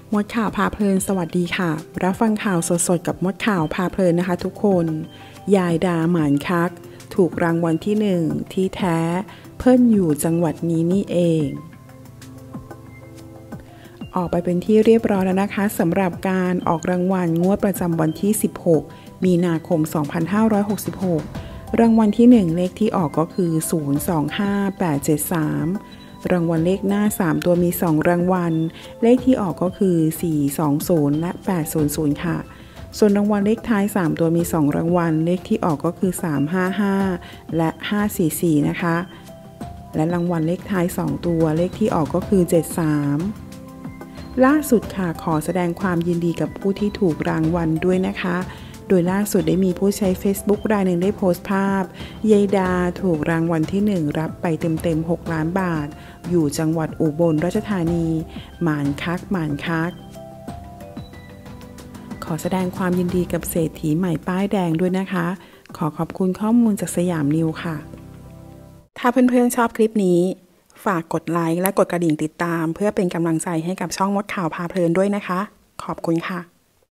มดข่าวพาเพลินสวัสดีค่ะรับฟังข่าวสดๆกับมดข่าวพาเพลินนะคะทุกคนยายดาหมานคักถูกรางวัลที่1ที่แท้เพิ่นอยู่จังหวัดนี้นี่เองออกไปเป็นที่เรียบร้อยแล้วนะคะสำหรับการออกรางวัลงวดประจำวันที่16มีนาคม2566รางวัลที่1เลขที่ออกก็คือ025873รางวัลเลขหน้า3ตัวมี2รางวัลเลขที่ออกก็คือ420และ800ค่ะส่วนรางวัลเลขท้าย3ตัวมี2รางวัลเลขที่ออกก็คือ355และ544นะคะและรางวัลเลขท้าย2ตัวเลขที่ออกก็คือ73ล่าสุดค่ะขอแสดงความยินดีกับผู้ที่ถูกรางวัลด้วยนะคะโดยล่าสุดได้มีผู้ใช้ Facebook รายหนึ่งได้โพสต์ภาพยายดาถูกรางวัลที่1รับไปเต็ม6ล้านบาทอยู่จังหวัดอุบลราชธานีหมานคักขอแสดงความยินดีกับเศรษฐีใหม่ป้ายแดงด้วยนะคะขอขอบคุณข้อมูลจากสยามนิวค่ะถ้าเพื่อนๆชอบคลิปนี้ฝากกดไลค์และกดกระดิ่งติดตามเพื่อเป็นกำลังใจให้กับช่องมดข่าวพาเพลินด้วยนะคะขอบคุณค่ะ